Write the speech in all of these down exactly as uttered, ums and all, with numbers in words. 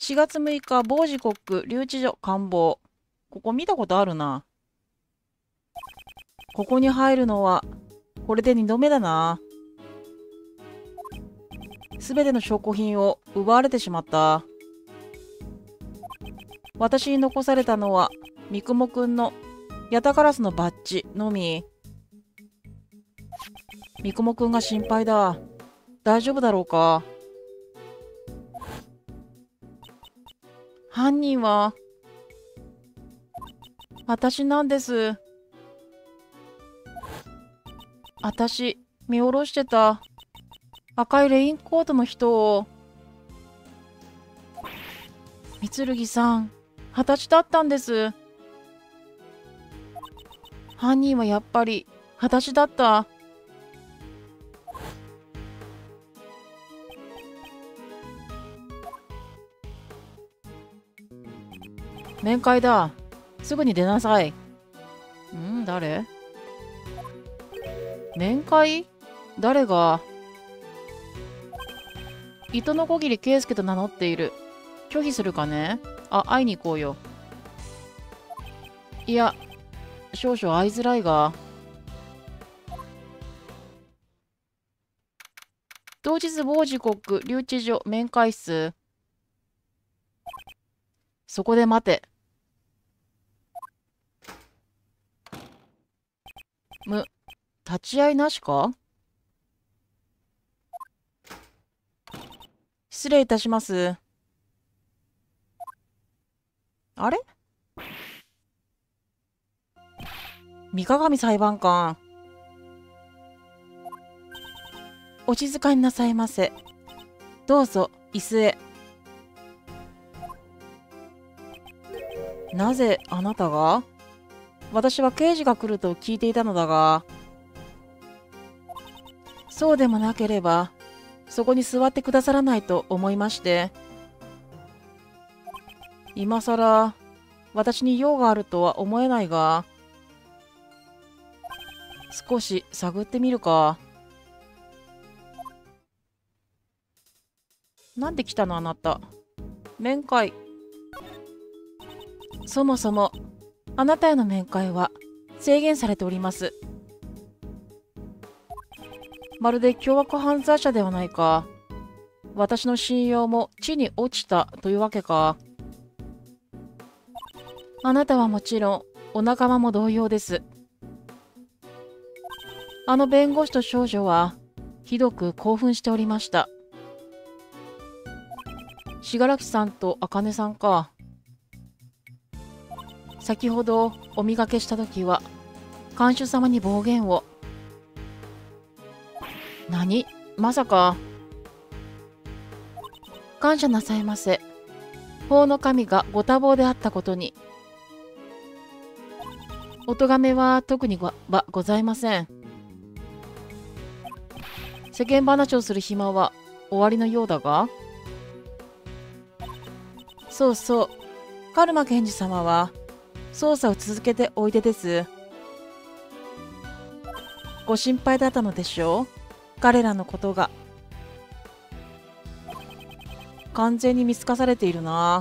しがつむいか、某時刻、留置所、官房。ここ見たことあるな。ここに入るのは、これでにどめだな。すべての証拠品を奪われてしまった。私に残されたのは、三雲くんのヤタガラスのバッジのみ。三雲くんが心配だ。大丈夫だろうか。犯人は、私なんです。私、見下ろしてた。赤いレインコートの人を。三剣さん、二十歳だったんです。犯人はやっぱり、二十歳だった。面会だ。すぐに出なさい。ん誰？面会？誰が？糸の小桐圭介と名乗っている。拒否するかね？あ、会いに行こうよ。いや、少々会いづらいが。当日某時刻、留置所、面会室。そこで待て。む、立ち会いなしか？失礼いたします。あれ？三鏡裁判官。お静かになさいませ。どうぞ、椅子へ。なぜあなたが？私は刑事が来ると聞いていたのだが。そうでもなければ、そこに座ってくださらないと思いまして。今さら、私に用があるとは思えないが、少し探ってみるか。なんで来たのあなた。面会。そもそも、あなたへの面会は制限されております。まるで凶悪犯罪者ではないか。私の信用も地に落ちたというわけか。あなたはもちろん、お仲間も同様です。あの弁護士と少女は、ひどく興奮しておりました。信楽さんと茜さんか。先ほどお見かけした時は、看守様に暴言を。何？まさか。感謝なさいませ。法の神がご多忙であったことに。お咎めは特にごはございません。世間話をする暇は終わりのようだが。そうそう。カルマ検事様は捜査を続けておいでです。ご心配だったのでしょう？彼らのことが。完全に見透かされているな。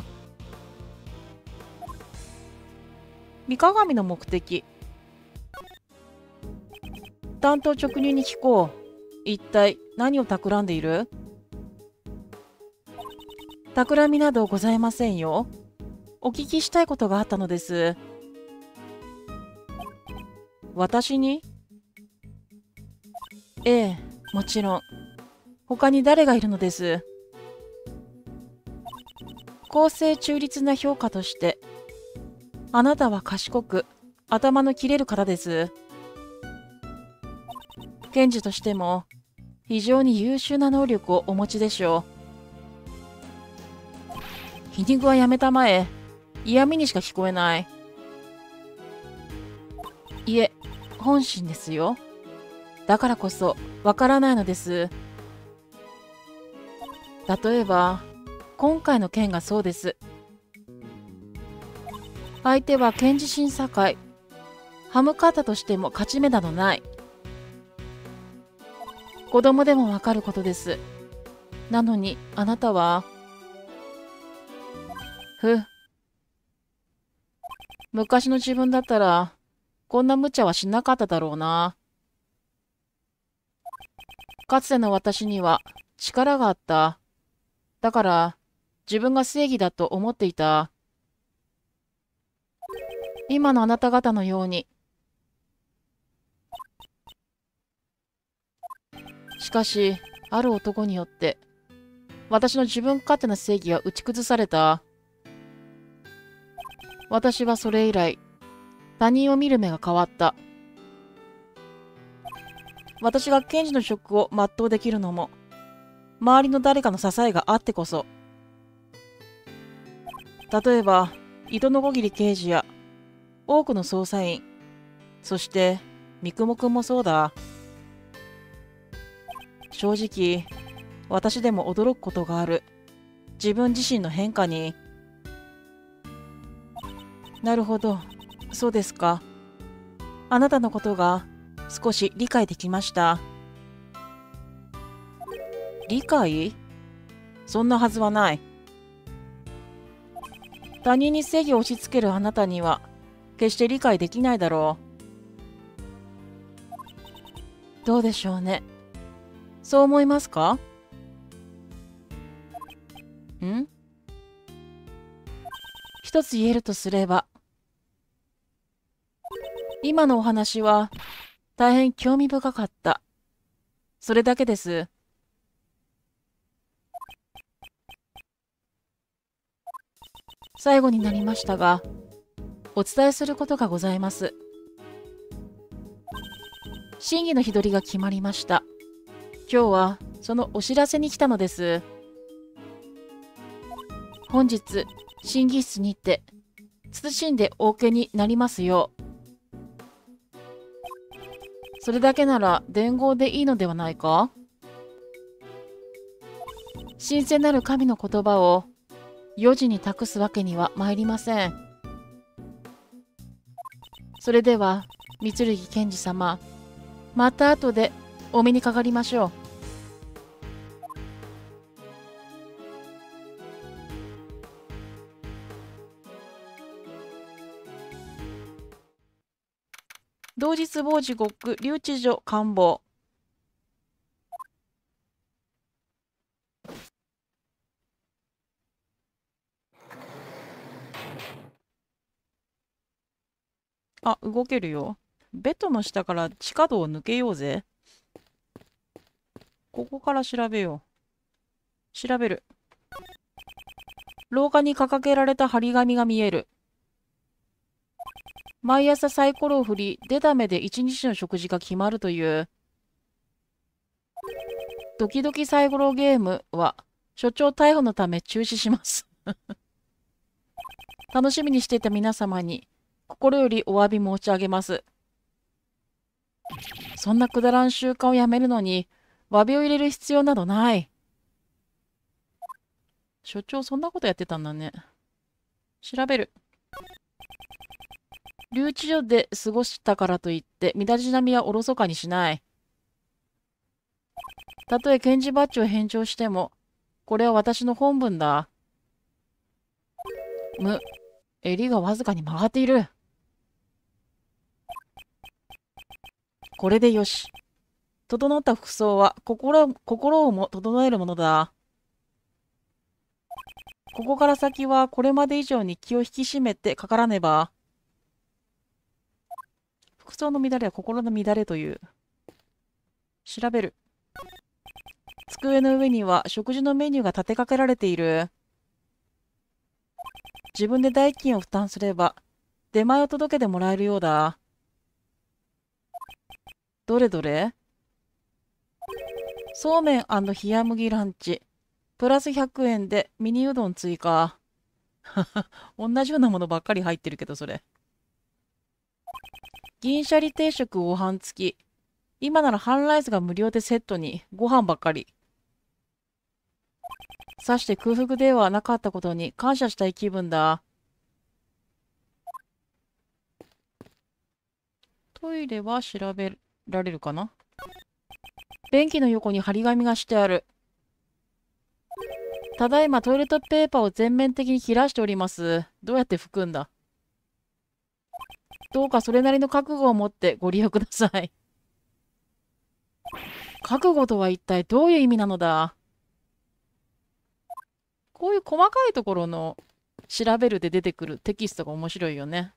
三鏡の目的。単刀直入に聞こう。一体何を企んでいる？企みなどございませんよ。お聞きしたいことがあったのです。私に？ええ、もちろん。他に誰がいるのです？公正中立な評価として、あなたは賢く、頭の切れる方です。検事としても、非常に優秀な能力をお持ちでしょう。皮肉はやめたまえ。嫌味にしか聞こえない。いえ、本心ですよ。だからこそ、わからないのです。例えば、今回の件がそうです。相手は検事審査会。歯向かったとしても勝ち目などない。子供でもわかることです。なのに、あなたは、 ふ、昔の自分だったら、こんな無茶はしなかっただろうな。かつての私には力があった。だから、自分が正義だと思っていた。今のあなた方のように。しかし、ある男によって、私の自分勝手な正義は打ち崩された。私はそれ以来、他人を見る目が変わった。私が検事の職を全うできるのも、周りの誰かの支えがあってこそ。例えば、糸の小桐刑事や多くの捜査員、そして三雲くんもそうだ。正直、私でも驚くことがある。自分自身の変化に。なるほど、そうですか。あなたのことが少し理解できました。理解？そんなはずはない。他人に正義を押し付けるあなたには決して理解できないだろう。どうでしょうね。そう思いますか？ん？一つ言えるとすれば、今のお話は大変興味深かった。それだけです。最後になりましたが、お伝えすることがございます。審議の日取りが決まりました。今日はそのお知らせに来たのです。本日、審議室にて、謹んでお受けになりますよう。それだけなら伝言でいいのではないか？神聖なる神の言葉を余事に託すわけには参りません。それでは、三剣検事様、また後でお目にかかりましょう。同日傍時刻留置所官房。あ、動けるよ。ベッドの下から地下道を抜けようぜ。ここから調べよう。調べる。廊下に掲げられた張り紙が見える。毎朝サイコロを振り、出た目で一日の食事が決まるという。ドキドキサイコロゲームは、所長逮捕のため中止します。楽しみにしていた皆様に、心よりお詫び申し上げます。そんなくだらん習慣をやめるのに、詫びを入れる必要などない。所長、そんなことやってたんだね。調べる。留置所で過ごしたからといって、身だしなみはおろそかにしない。たとえ検事バッジを返上しても、これは私の本分だ。む、襟がわずかに曲がっている。これでよし。整った服装は心、心をも整えるものだ。ここから先はこれまで以上に気を引き締めてかからねば。服装の乱れは心の乱れという。調べる。机の上には食事のメニューが立てかけられている。自分で代金を負担すれば、出前を届けてもらえるようだ。どれどれ？そうめん冷麦ランチ。プラスひゃくえんでミニうどん追加。同じようなものばっかり入ってるけど、それ。銀シャリ定食ご飯付き。今なら半ライスが無料でセットに、ご飯ばっかり。さして空腹ではなかったことに感謝したい気分だ。トイレは調べられるかな？便器の横に張り紙がしてある。 ただいまトイレットペーパーを全面的に切らしております。どうやって拭くんだ？どうかそれなりの覚悟を持ってご利用ください。覚悟とは一体どういう意味なのだ？こういう細かいところの調べるで出てくるテキストが面白いよね。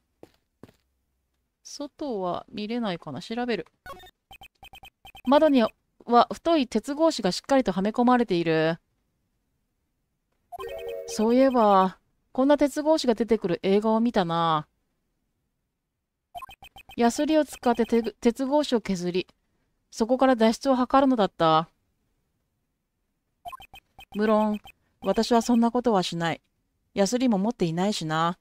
外は見れないかな？調べる。窓には太い鉄格子がしっかりとはめ込まれている。そういえば、こんな鉄格子が出てくる映画を見たな。ヤスリを使って鉄鉄格子を削り、そこから脱出を図るのだった。無論、私はそんなことはしない。ヤスリも持っていないしな。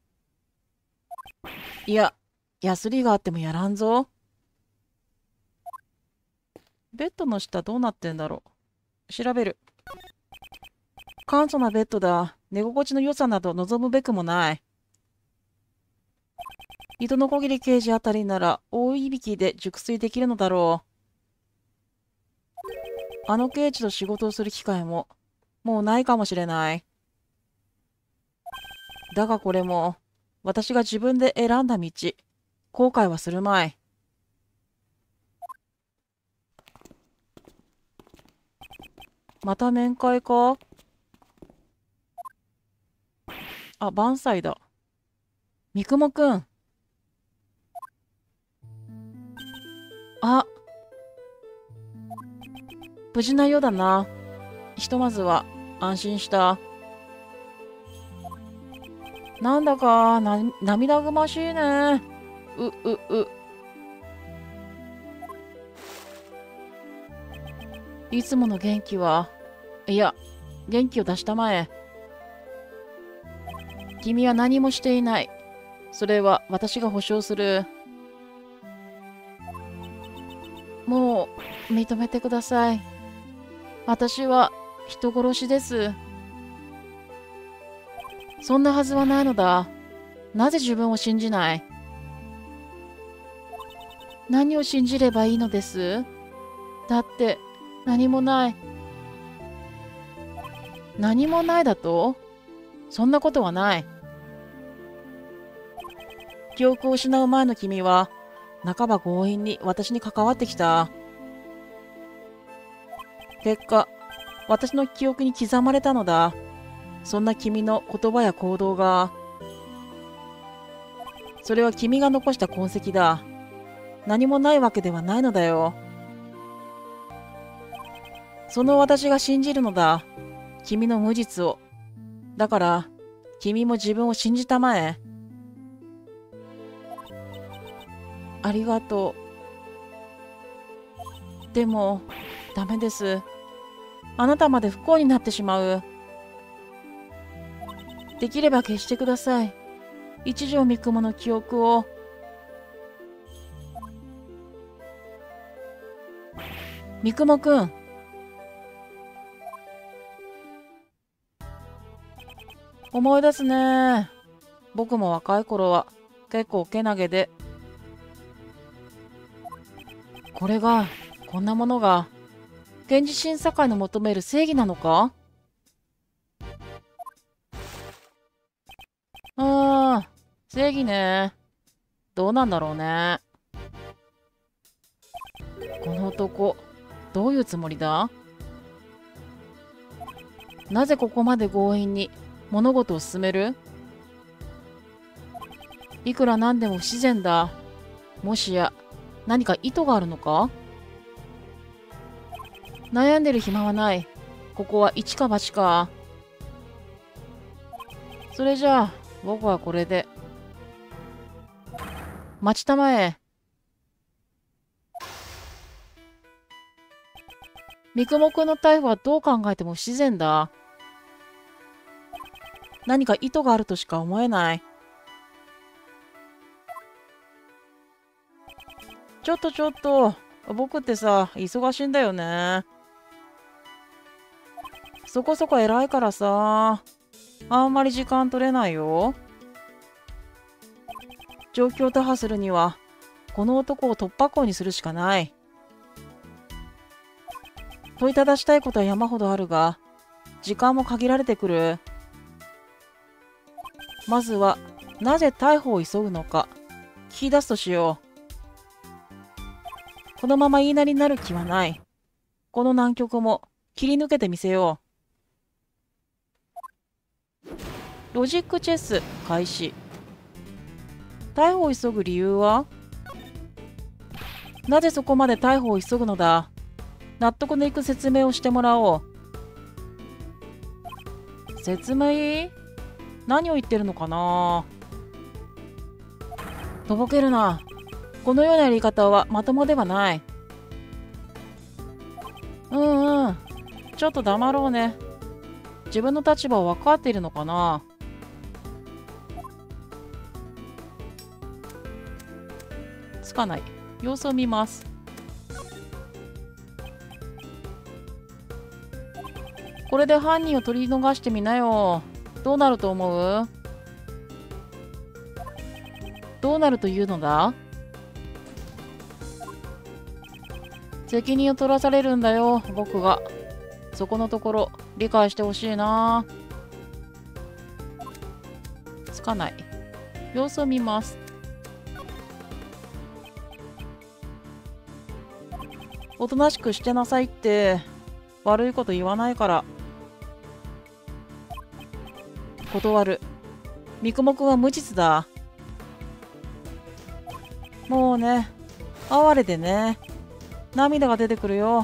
いや、ヤスリがあってもやらんぞ。ベッドの下どうなってんだろう。調べる。簡素なベッドだ。寝心地の良さなど望むべくもない。糸のこぎり刑事あたりなら大いびきで熟睡できるのだろう。あの刑事と仕事をする機会ももうないかもしれない。だがこれも私が自分で選んだ道。後悔はするまい。また面会か？あ、万歳だ。三雲くん。あ、無事なようだな。ひとまずは安心した。なんだかな涙ぐましいね。う、う、う。いつもの元気は、いや、元気を出したまえ。君は何もしていない。それは私が保証する。もう認めてください。私は人殺しです。そんなはずはないのだ。なぜ自分を信じない？何を信じればいいのです？だって何もない。何もないだと？そんなことはない。記憶を失う前の君は半ば強引に私に関わってきた。結果、私の記憶に刻まれたのだ。そんな君の言葉や行動が。それは君が残した痕跡だ。何もないわけではないのだよ。その私が信じるのだ。君の無実を。だから、君も自分を信じたまえ。ありがとう。でも、ダメです。あなたまで不幸になってしまう。できれば消してください。一条三雲の記憶を。三雲くん。思い出すね。僕も若い頃は結構けなげで。これが、こんなものが、現実審査会の求める正義なのか？ああ、正義ね。どうなんだろうね。この男、どういうつもりだ？なぜここまで強引に物事を進める？いくらなんでも不自然だ。もしや、何か意図があるのか？悩んでる暇はない。ここは一か八か。それじゃあ、僕はこれで。待ちたまえ。三雲くんの逮捕はどう考えても不自然だ。何か意図があるとしか思えない。ちょっとちょっと、僕ってさ、忙しいんだよね。そこそこ偉いからさ、あんまり時間取れないよ。状況を打破するには、この男を突破口にするしかない。問いただしたいことは山ほどあるが、 時間も限られてくる。まずはなぜ逮捕を急ぐのか聞き出すとしよう。このまま言いなりになる気はない。この難局も切り抜けてみせよう。ロジックチェス開始。逮捕を急ぐ理由は？なぜそこまで逮捕を急ぐのだ？納得のいく説明をしてもらおう。説明？何を言ってるのかな？とぼけるな。このようなやり方はまともではない。うんうん。ちょっと黙ろうね。自分の立場を分かっているのかな？つかない。様子を見ます。これで犯人を取り逃してみなよ。どうなると思う？どうなるというのだ？責任を取らされるんだよ、僕が。そこのところ理解してほしいな。つかない。様子を見ます。おとなしくしてなさいって。悪いこと言わないから。断る。三雲くんは無実だ。もうね、哀れでね、涙が出てくるよ。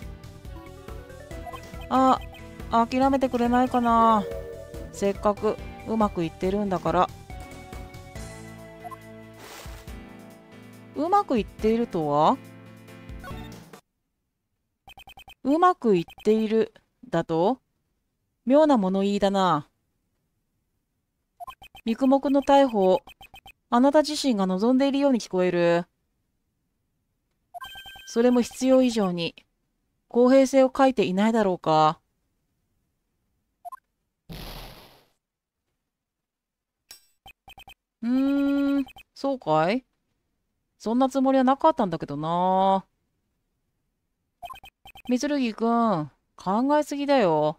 あ、諦めてくれないかな。せっかくうまくいってるんだから。うまくいっているとは？うまくいっているだと？妙な物言いだな。三雲くんの逮捕をあなた自身が望んでいるように聞こえる。それも必要以上に公平性を欠いていないだろうか。うーん、そうかい？そんなつもりはなかったんだけどな。みつるぎくん、考えすぎだよ。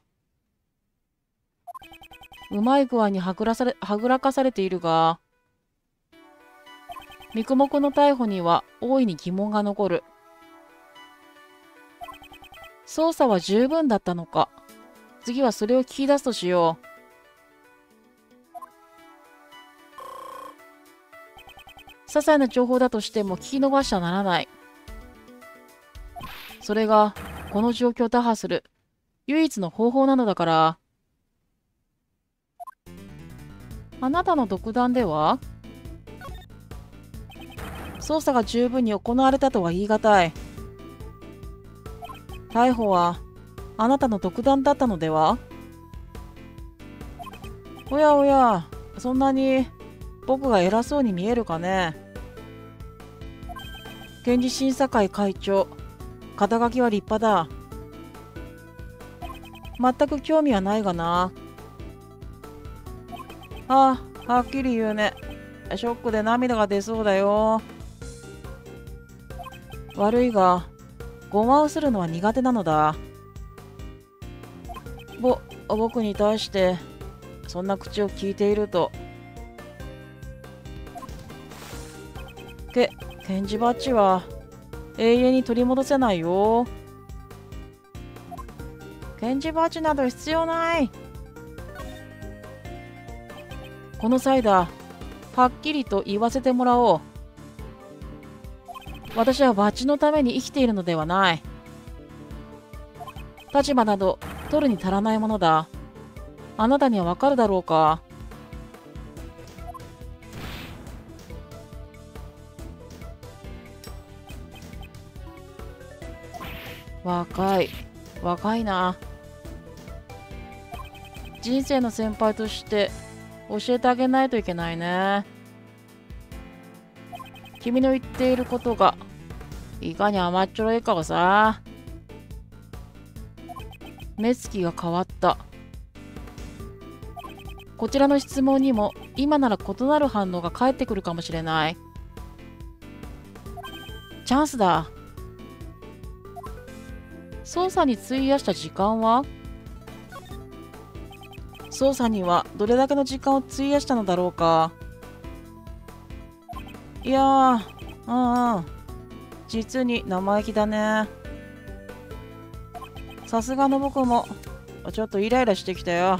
うまい具合にはぐらされ、はぐらかされているが、三雲くんの逮捕には大いに疑問が残る。捜査は十分だったのか。次はそれを聞き出すとしよう。些細な情報だとしても聞き逃しちゃならない。それがこの状況を打破する唯一の方法なのだから。あなたの独断では捜査が十分に行われたとは言い難い。逮捕はあなたの独断だったのでは？おやおや、そんなに僕が偉そうに見えるかね。検事審査会会長、肩書きは立派だ。全く興味はないがな。ああ、はっきり言うね。ショックで涙が出そうだよ。悪いが、ごまをするのは苦手なのだ。ぼ、僕に対して、そんな口を聞いていると。け、検事バッジは、永遠に取り戻せないよ。検事バッジなど必要ない。この際だ。はっきりと言わせてもらおう。私はバッジのために生きているのではない。立場など取るに足らないものだ。あなたにはわかるだろうか。若い。若いな。人生の先輩として教えてあげないといけないね。君の言っていることがいかに甘っちょろいかをさ。目つきが変わった。こちらの質問にも今なら異なる反応が返ってくるかもしれない。チャンスだ。捜査に費やした時間は？ 捜査にはどれだけの時間を費やしたのだろうか。いやー、うんうん。実に生意気だね。さすがの僕もちょっとイライラしてきたよ。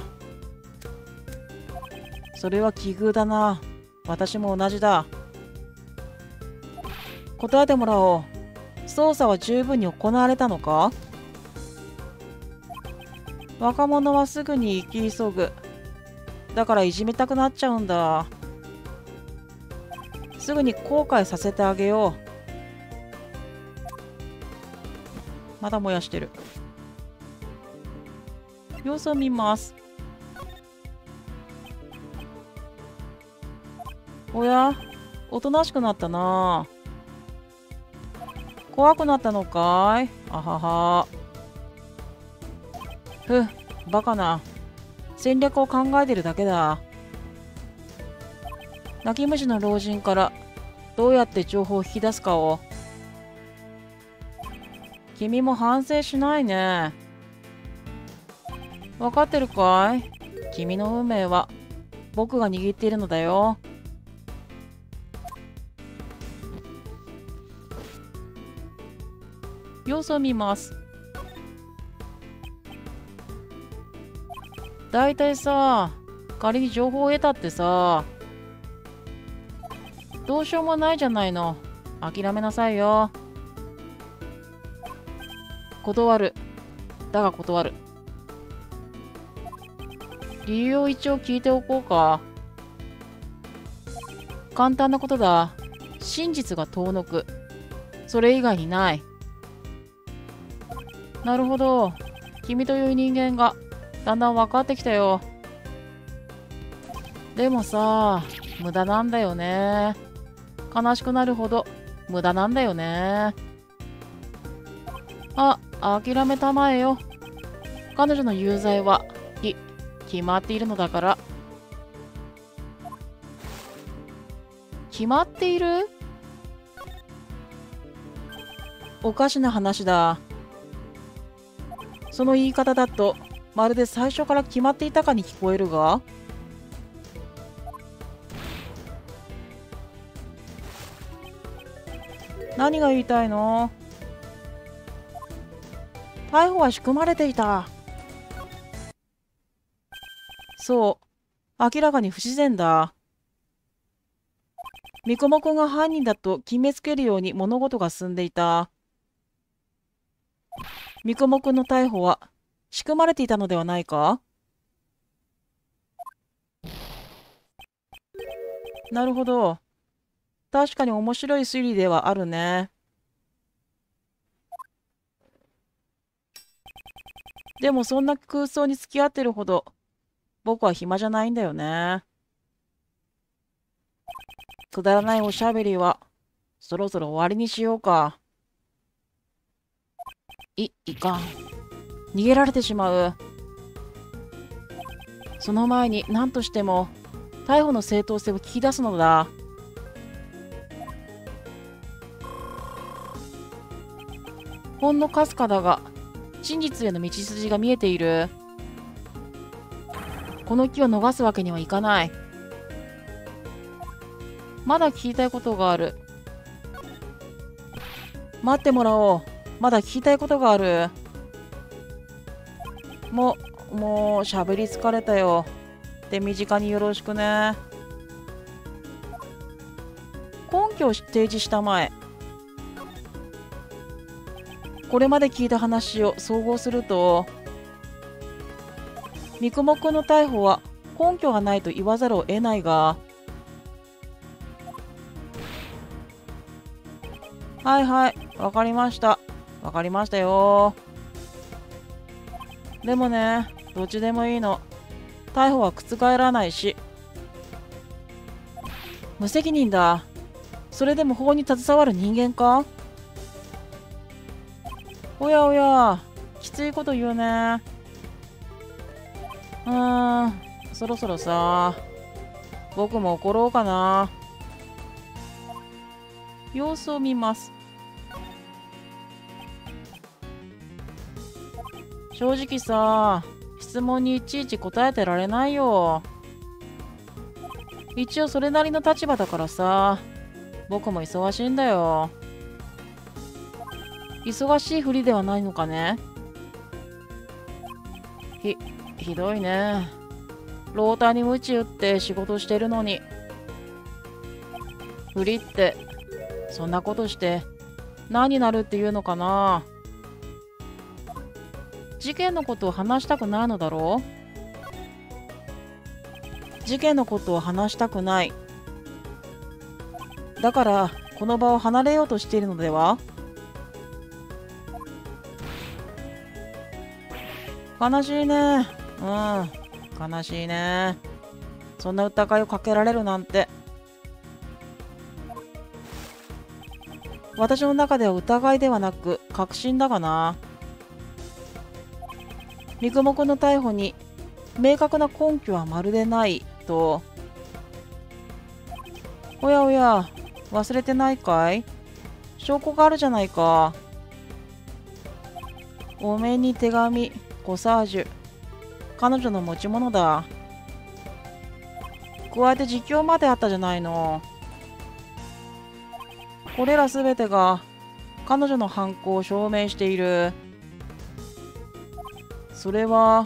それは奇遇だな。私も同じだ。答えてもらおう。捜査は十分に行われたのか？若者はすぐに生き急ぐ。だからいじめたくなっちゃうんだ。すぐに後悔させてあげよう。まだ燃やしてる。様子を見ます。おや、おとなしくなったな。怖くなったのかい？あはは。ふっ、バカな。戦略を考えてるだけだ。泣き虫の老人からどうやって情報を引き出すかを。君も反省しないね。分かってるかい？君の運命は僕が握っているのだよ。様子を見ます。だいたいさ、仮に情報を得たってさ、どうしようもないじゃないの。諦めなさいよ。断る。だが断る。理由を一応聞いておこうか。簡単なことだ。真実が遠のく。それ以外にない。なるほど。君という人間がだんだん分かってきたよ。でもさ、無駄なんだよね。悲しくなるほど無駄なんだよね。あ、諦めたまえよ。彼女の有罪はき決まっているのだから。決まっている？おかしな話だ。その言い方だとまるで最初から決まっていたかに聞こえるが。何が言いたいの？逮捕は仕組まれていた。そう、明らかに不自然だ。三雲くんが犯人だと決めつけるように物事が進んでいた。三雲くんの逮捕は仕組まれていたのではないか？なるほど。確かに面白い推理ではあるね。でもそんな空想に付き合ってるほど僕は暇じゃないんだよね。くだらないおしゃべりはそろそろ終わりにしようか。い、いかん。逃げられてしまう。その前に何としても逮捕の正当性を聞き出すのだ。ほんのかすかだが真実への道筋が見えている。この機を逃すわけにはいかない。まだ聞きたいことがある。待ってもらおう。まだ聞きたいことがある。もう、もう喋り疲れたよ。手短によろしくね。根拠を提示したまえ。これまで聞いた話を総合すると、三雲くんの逮捕は根拠がないと言わざるを得ないが、はいはい、わかりました。わかりましたよ。でもね、どっちでもいいの。逮捕は覆らないし。無責任だ。それでも法に携わる人間か？おやおや、きついこと言うね。うーん、そろそろさ、僕も怒ろうかな。様子を見ます。正直さ、 質問にいちいち答えてられないよ。一応それなりの立場だからさ。僕も忙しいんだよ。忙しいふりではないのかね。ひ、ひどいね。ローターに鞭打って仕事してるのに。ふりって、そんなことして何になるっていうのかな。事件のことを話したくないのだろう。事件のことを話したくない。だからこの場を離れようとしているのでは。悲しいね。うん、悲しいね。そんな疑いをかけられるなんて。私の中では疑いではなく確信だがな。三雲君の逮捕に明確な根拠はまるでないと。おやおや、忘れてないかい？証拠があるじゃないか。お面に手紙、コサージュ、彼女の持ち物だ。加えて実況まであったじゃないの。これらすべてが彼女の犯行を証明している。それは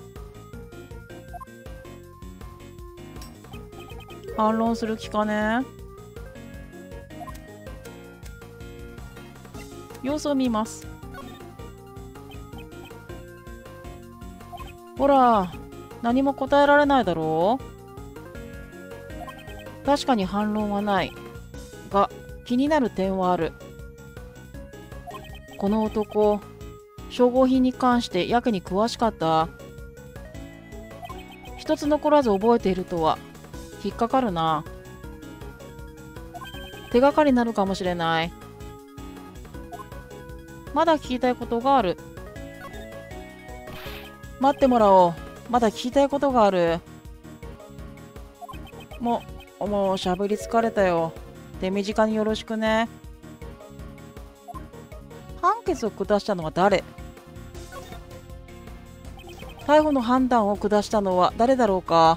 反論する気かね。様子を見ます。ほら、何も答えられないだろう。確かに反論はないが、気になる点はある。この男、消耗品に関してやけに詳しかった。一つ残らず覚えているとは引っかかるな。手がかりになるかもしれない。まだ聞きたいことがある。待ってもらおう。まだ聞きたいことがある。もう、もうしゃべり疲れたよ。手短によろしくね。判決を下したのは誰？逮捕の判断を下したのは誰だろうか。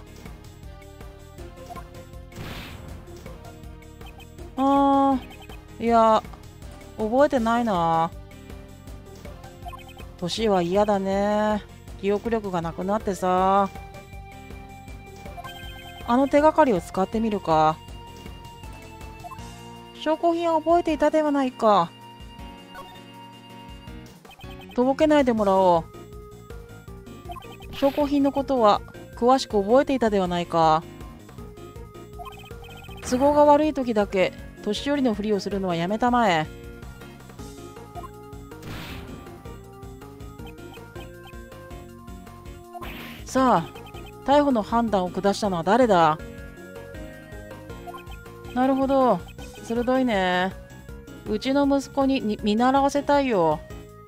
あー、いや、覚えてないな。年は嫌だね。記憶力がなくなってさ。あの手がかりを使ってみるか。証拠品を覚えていたではないか。とぼけないでもらおう。証拠品のことは詳しく覚えていたではないか。都合が悪い時だけ年寄りのふりをするのはやめたまえ。さあ、逮捕の判断を下したのは誰だ？なるほど、鋭いね。うちの息子にに見習わせたいよ。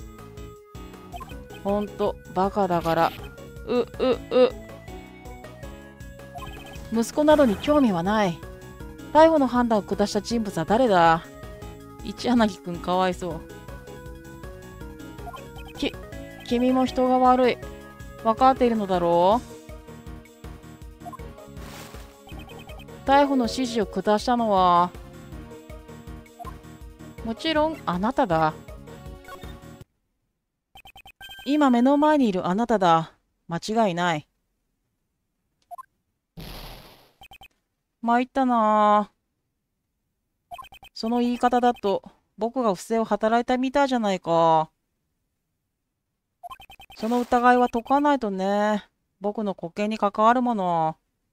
ほんとバカだから。ううう息子などに興味はない。逮捕の判断を下した人物は誰だ？一柳くんかわいそう。き君も人が悪い。分かっているのだろう。逮捕の指示を下したのはもちろんあなただ。今目の前にいるあなただ。間違いない。参ったな。その言い方だと僕が不正を働いたみたいじゃないか。その疑いは解かないとね。僕の固形に関わるもの。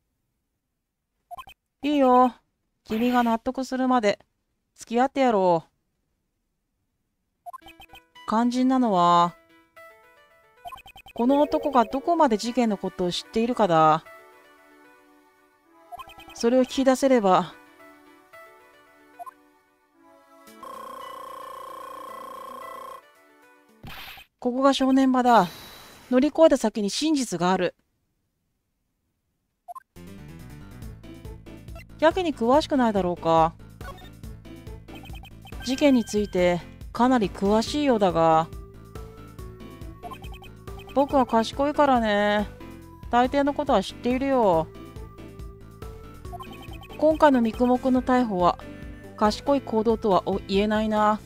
いいよ。君が納得するまで付き合ってやろう。肝心なのは、この男がどこまで事件のことを知っているかだ。それを聞き出せれば。ここが正念場だ。乗り越えた先に真実がある。やけに詳しくないだろうか。事件についてかなり詳しいようだが。 僕は賢いからね。大抵のことは知っているよ。今回の三雲くんの逮捕は賢い行動とは言えないな。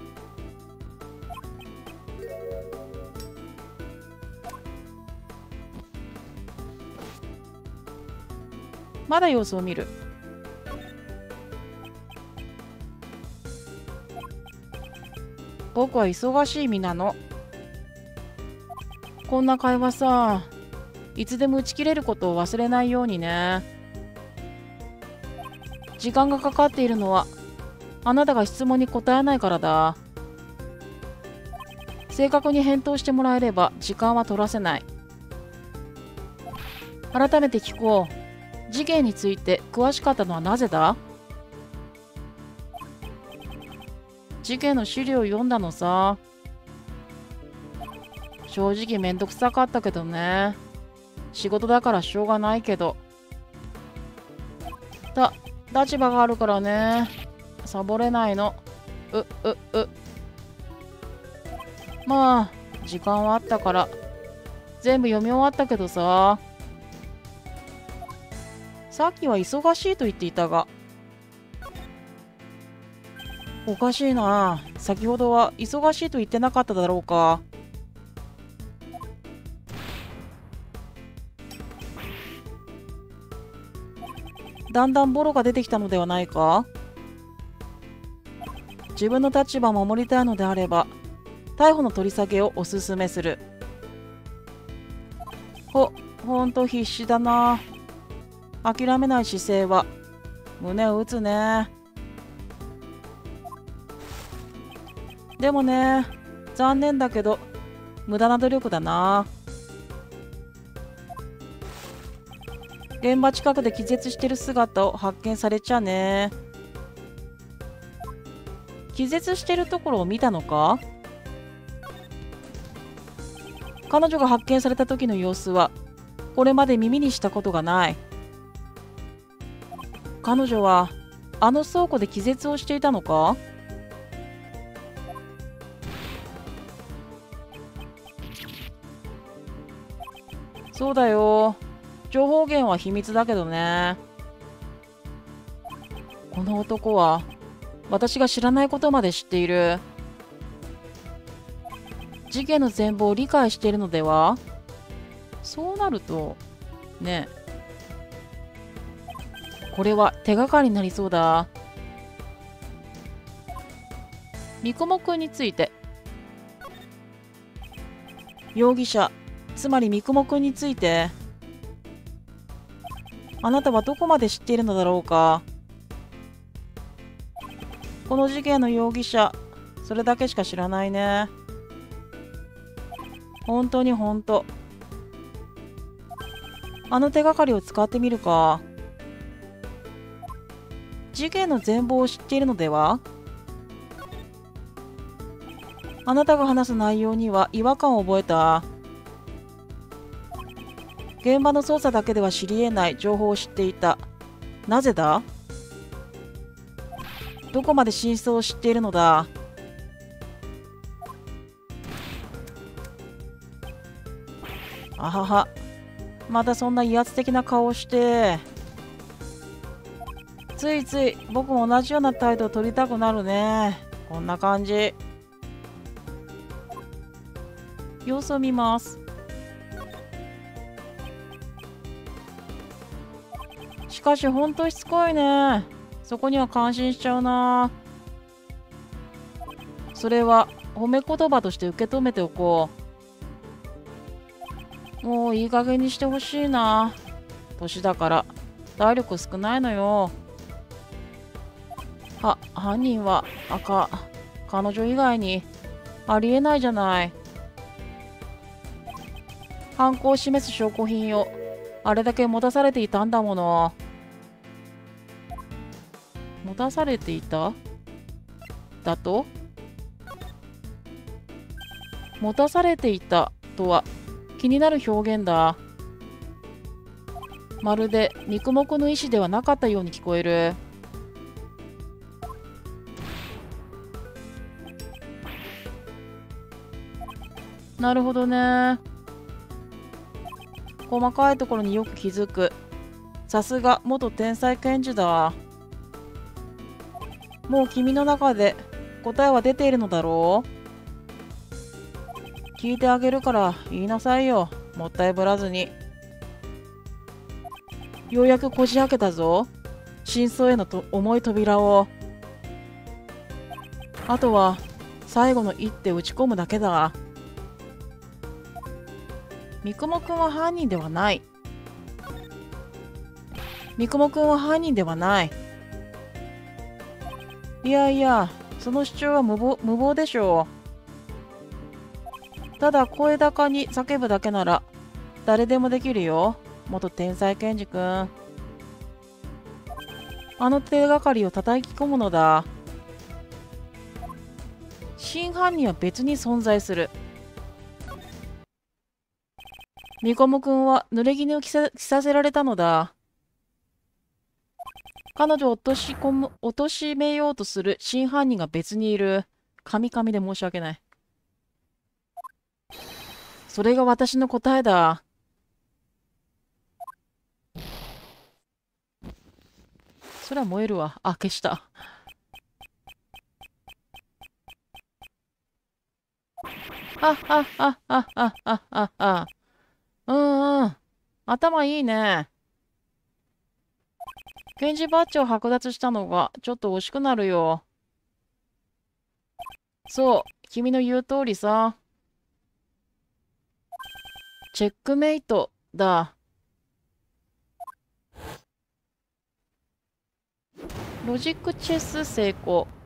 まだ様子を見る。僕は忙しい身なの。こんな会話さ、いつでも打ち切れることを忘れないようにね。時間がかかっているのはあなたが質問に答えないからだ。正確に返答してもらえれば時間は取らせない。改めて聞こう。事件について詳しかったのはなぜだ？事件の資料を読んだのさ。正直めんどくさかったけどね。仕事だからしょうがないけど。だ、立場があるからね。サボれないの。う、う、う。まあ、時間はあったから、全部読み終わったけどさ。さっきは忙しいと言っていたが。おかしいな。先ほどは忙しいと言ってなかっただろうか。だんだんボロが出てきたのではないか。自分の立場を守りたいのであれば逮捕の取り下げをおすすめする。ほ、ほんと必死だな。諦めない姿勢は胸を打つね。でもね、残念だけど無駄な努力だな。現場近くで気絶してる姿を発見されちゃね。気絶してるところを見たのか？彼女が発見された時の様子はこれまで耳にしたことがない。彼女はあの倉庫で気絶をしていたのか？そうだよ。情報源は秘密だけどね。この男は私が知らないことまで知っている。事件の全貌を理解しているのでは？そうなるとね、これは手がかりになりそうだ。三雲くんについて。容疑者、つまり三雲くんについてあなたはどこまで知っているのだろうか。この事件の容疑者、それだけしか知らないね。本当に本当。あの手がかりを使ってみるか。事件の全貌を知っているのでは？あなたが話す内容には違和感を覚えた。現場の捜査だけでは知り得ない情報を知っていた。なぜだ？どこまで真相を知っているのだ？あはは、またそんな威圧的な顔をして。ついつい僕も同じような態度を取りたくなるね。こんな感じ。様子を見ます。しかしほんとしつこいね。そこには感心しちゃうな。それは褒め言葉として受け止めておこう。もういい加減にしてほしいな。年だから体力少ないのよ。は、犯人は赤、彼女以外にありえないじゃない。犯行を示す証拠品をあれだけ持たされていたんだもの。持たされていただと？持たされていたとは気になる表現だ。まるで三雲くんの意思ではなかったように聞こえる。なるほどね。 細かいところによく気づく。さすが元天才検事だ。もう君の中で答えは出ているのだろう。聞いてあげるから言いなさいよ。もったいぶらずに。ようやくこじ開けたぞ。真相へのと重い扉を。あとは最後の一手打ち込むだけだ。三雲くんは犯人ではない。三雲くんは犯人ではない。いやいや、その主張は無謀、無謀でしょう。ただ声高に叫ぶだけなら誰でもできるよ。元天才検事くん。あの手がかりを叩き込むのだ。真犯人は別に存在する。三雲くんは濡れ衣を着さ、着させられたのだ。彼女を落とし込む、落としめようとする真犯人が別にいる。カミカミで申し訳ない。それが私の答えだ。それは燃えるわ。あ、消した。あっあっあっあっあっあっあっあ。うんうん。頭いいね。検事バッジを剥奪したのがちょっと惜しくなるよ。そう、君の言う通りさ。チェックメイトだ。ロジックチェス成功。